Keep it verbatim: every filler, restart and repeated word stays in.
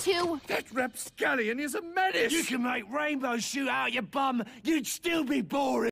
to? That rapscallion is a menace! You can make rainbows shoot out your bum, you'd still be boring!